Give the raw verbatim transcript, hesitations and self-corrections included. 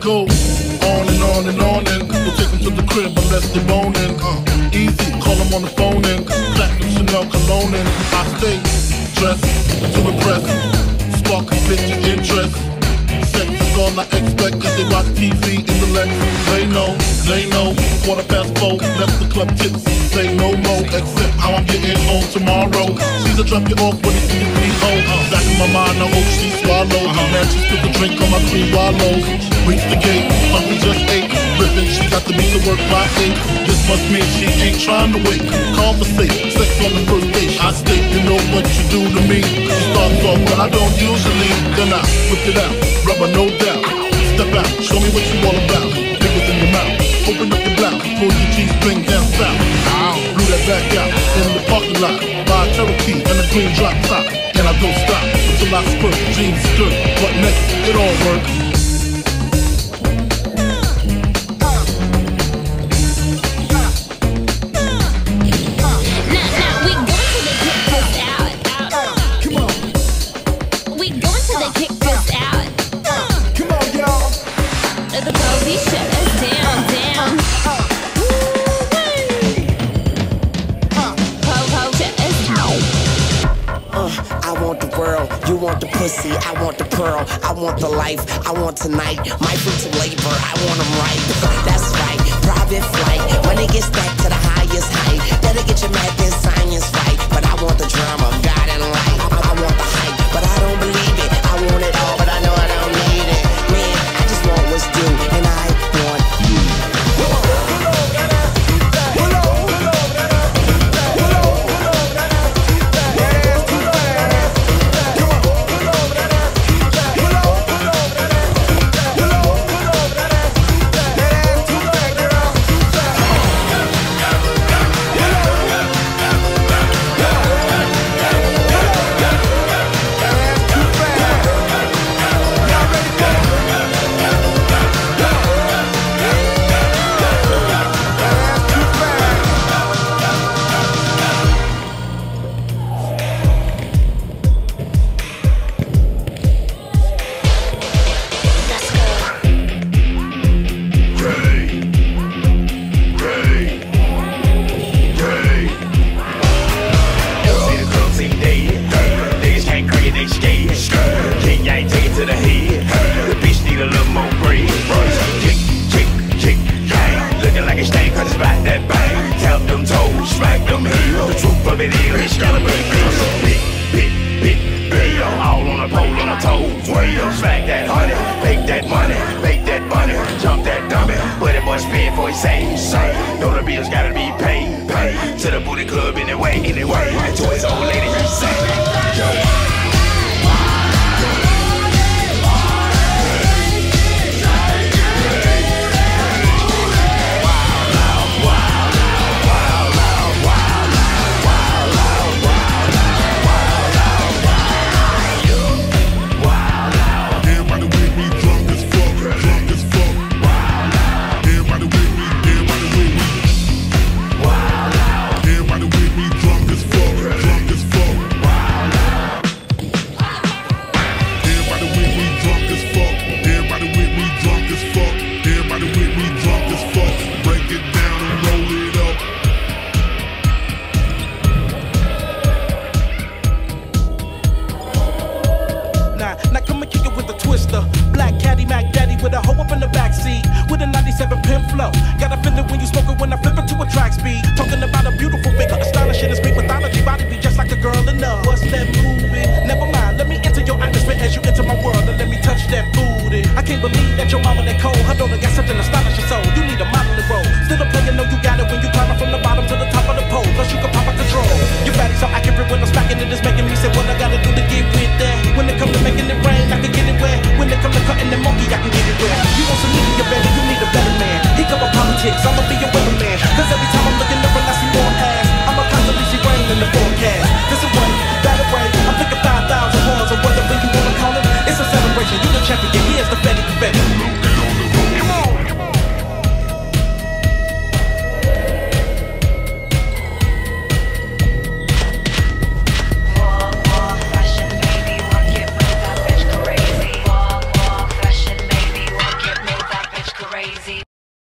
go on and on and on and we'll take them to the crib unless they're boning. Uh, easy, call them on the phone and platinum Chanel cologne and I stay dressed to impress, spark and pique your interest. Sex is all I expect cause they watch T V in the Lex. They know, they know, quarter past four, left the club tipsy, say no more, except how I'm getting home tomorrow. Caesar drop you off when it's in the home. Back in my mind, I hope she swallows. Man, she spilled the drink on my cream wallows. Reach the gate, hungry just ate. Rippin', she got to be to work by eight. This must mean she ain't trying to wait. Conversate, sex on the first date. I state, you know what you do to me. She starts off when I don't usually. Then I whip it out, rubber no doubt. Step out, show me what you all about. Fingers in your mouth, open up your blouse, pull your G-string down south. Blew that back out in the parking lot. Buy a Cherokee and a green drop top. And I don't stop until I spurt, jeans skirt. What next? It all works. You want the pussy, I want the pearl, I want the life, I want tonight. My fruits of labor, I want them right. That's right, private flight. When it gets back to the highest height, better get your math and science right. But I want the drama, God and light. I, I want the hype, but I don't believe it. I want it all, but I know I don't need it. Man, I just want what's due, and I want you. When I'm smacking it, it's making